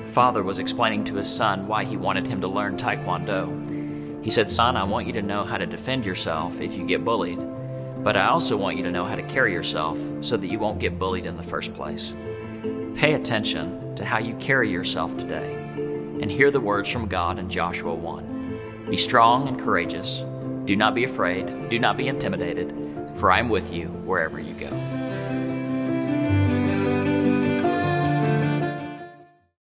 father was explaining to his son why he wanted him to learn Taekwondo. He said, "Son, I want you to know how to defend yourself if you get bullied, but I also want you to know how to carry yourself so that you won't get bullied in the first place. Pay attention to how you carry yourself today, and hear the words from God in Joshua 1. Be strong and courageous. Do not be afraid. Do not be intimidated, for I am with you wherever you go."